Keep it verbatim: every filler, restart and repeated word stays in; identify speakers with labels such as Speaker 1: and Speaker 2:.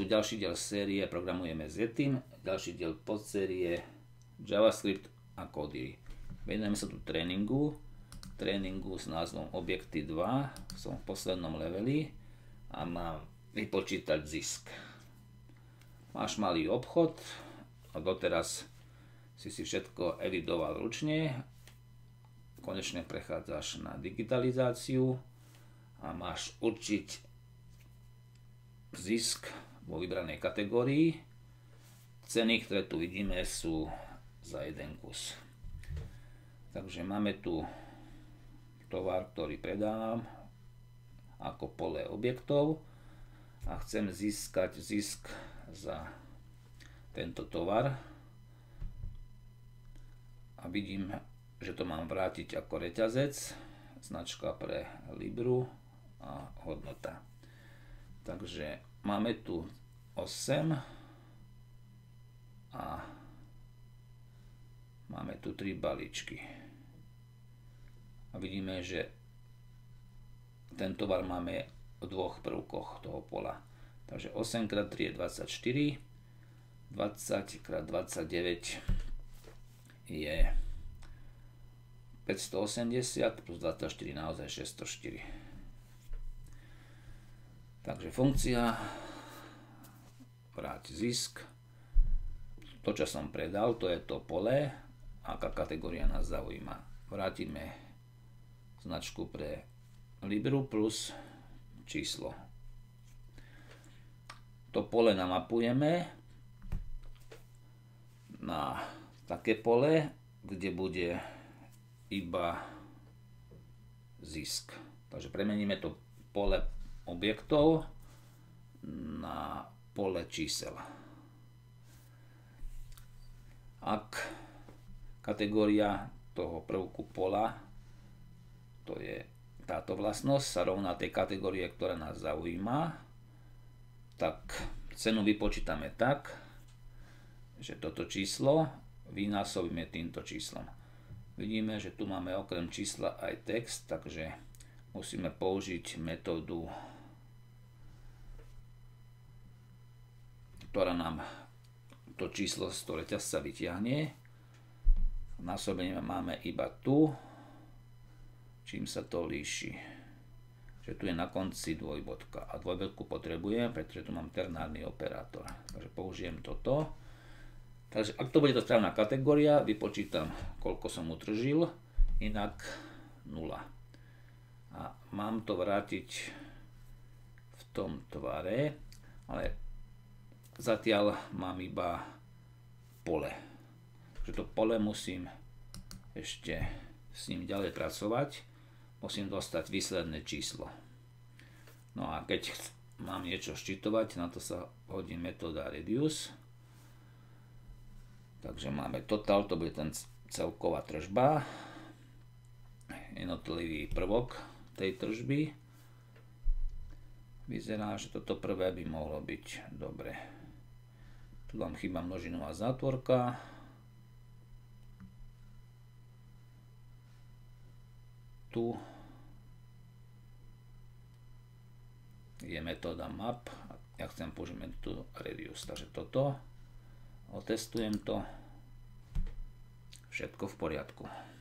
Speaker 1: Takže ďalší diel série programujeme s Yetim, ďalší diel podsérie JavaScript a Kody. Venujeme sa tu tréningu, tréningu s názvom Objekty dva, som v poslednom leveli a mám vypočítať zisk. Máš malý obchod a doteraz si si všetko evidoval ručne, konečne prechádzaš na digitalizáciu a máš určiť zisk vo vybranej kategórii. Ceny, ktoré tu vidíme, sú za jeden kus. Takže máme tu tovar, ktorý predávam ako pole objektov a chcem získať zisk za tento tovar a vidím, že to mám vrátiť ako reťazec, značka pre Libru a hodnota. Takže máme tu osem a máme tu tri balíčky. A vidíme, že ten tovar máme v dvoch prvkoch toho pola. Takže osem krát tri je dvadsaťštyri, dvadsať krát dvadsaťdeväť je päťstoosemdesiat plus dvadsaťštyri naozaj šesťstoštyri. Takže funkcia vráť zisk. To, čo som predal, to je to pole, aká kategória nás zaujíma. Vrátime značku pre Libru plus číslo. To pole namapujeme na také pole, kde bude iba zisk. Takže premeníme to pole objektov na pole čísel. Ak kategória toho prvku pola, to je táto vlastnosť, sa rovná tej kategórie, ktorá nás zaujíma, tak cenu vypočítame tak, že toto číslo vynásobíme týmto číslom. Vidíme, že tu máme okrem čísla aj text, takže musíme použiť metódu, ktorá nám to číslo z toho reťazca vyťahne. Násobenie máme iba tu, čím sa to líši. Že tu je na konci dvojbodka a dvojbodku potrebujem, pretože tu mám ternárny operátor. Takže použijem toto. Takže ak to bude to správna kategória, vypočítam, koľko som utržil, inak nula. A mám to vrátiť v tom tvare, ale zatiaľ mám iba pole. Takže to pole musím ešte s ním ďalej pracovať. Musím dostať výsledné číslo. No a keď mám niečo ščitovať, na to sa hodí metóda reduce. Takže máme total, to bude ten celková tržba, jednotlivý prvok tej tržby. Vyzerá, že toto prvé by mohlo byť dobre. Tu vám chýba množinová zátvorka. Tu je metóda map. Ja chcem použiť metódu reduce. Takže toto. Otestujem to. Všetko v poriadku.